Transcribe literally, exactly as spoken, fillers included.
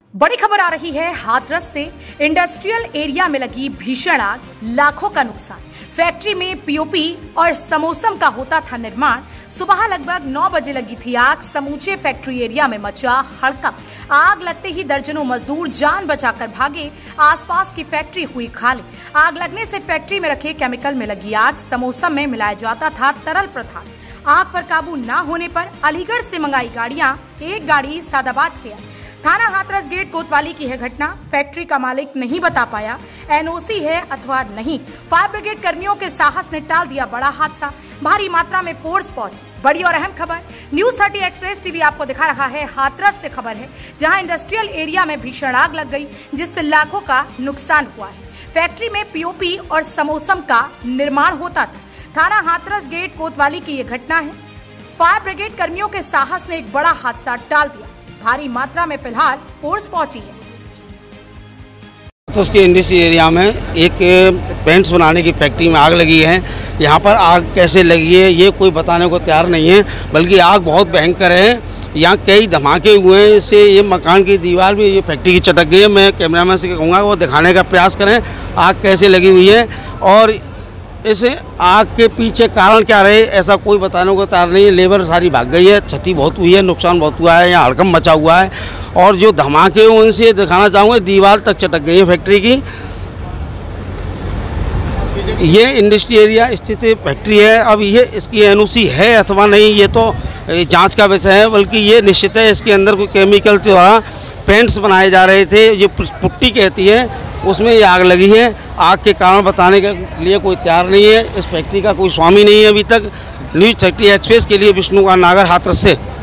बड़ी खबर आ रही है हाथरस से। इंडस्ट्रियल एरिया में लगी भीषण आग, लाखों का नुकसान। फैक्ट्री में पीओपी और समोसम का होता था निर्माण। सुबह लगभग नौ बजे लगी थी आग। समूचे फैक्ट्री एरिया में मचा हड़कंप। आग लगते ही दर्जनों मजदूर जान बचाकर भागे। आसपास की फैक्ट्री हुई खाली। आग लगने से फैक्ट्री में रखे केमिकल में लगी आग। समोसम में मिलाया जाता था तरल पदार्थ। आग पर काबू न होने पर अलीगढ़ से मंगाई गाड़ियां, एक गाड़ी सादाबाद से आई। थाना हाथरस गेट कोतवाली की है घटना। फैक्ट्री का मालिक नहीं बता पाया एनओसी है अथवा नहीं। फायर ब्रिगेड कर्मियों के साहस ने टाल दिया बड़ा हादसा। भारी मात्रा में फोर्स पहुंची। बड़ी और अहम खबर न्यूज थर्टी एक्सप्रेस टीवी आपको दिखा रहा है। हाथरस से खबर है, जहां इंडस्ट्रियल एरिया में भीषण आग लग गई, जिससे लाखों का नुकसान हुआ है। फैक्ट्री में पीओपी और समोसम का निर्माण होता था। थाना हाथरस गेट कोतवाली की ये घटना है। फायर ब्रिगेड कर्मियों के साहस ने एक बड़ा हादसा टाल दिया। भारी मात्रा में फिलहाल फोर्स पहुंची है। हाथरस के इंडस्ट्री एरिया में एक पेंट्स बनाने की फैक्ट्री में आग लगी है। यहाँ पर आग कैसे लगी है ये कोई बताने को तैयार नहीं है, बल्कि आग बहुत भयंकर है। यहाँ कई धमाके हुए हैं, इससे ये मकान की दीवार भी ये फैक्ट्री की चटक गई है। मैं कैमरामैन से कहूँगा वो दिखाने का प्रयास करें आग कैसे लगी हुई है और इस आग के पीछे कारण क्या रहे ऐसा कोई बताने को तैयार नहीं है। लेबर सारी भाग गई है, क्षति बहुत हुई है, नुकसान बहुत हुआ है, यहाँ हड़कंप मचा हुआ है और जो धमाके उनसे दिखाना चाहूँगा दीवार तक चटक गई है फैक्ट्री की। ये इंडस्ट्री एरिया स्थित फैक्ट्री है। अब ये इसकी एनओसी है अथवा नहीं ये तो जांच का विषय है, बल्कि ये निश्चित है इसके अंदर कोई केमिकल द्वारा पेंट्स बनाए जा रहे थे, ये पुट्टी कहती है, उसमें ये आग लगी है। आग के कारण बताने के लिए कोई तैयार नहीं है। इस फैक्ट्री का कोई स्वामी नहीं है अभी तक। न्यूज थर्टी एक्सप्रेस के लिए विष्णु का नागर हाथरस से।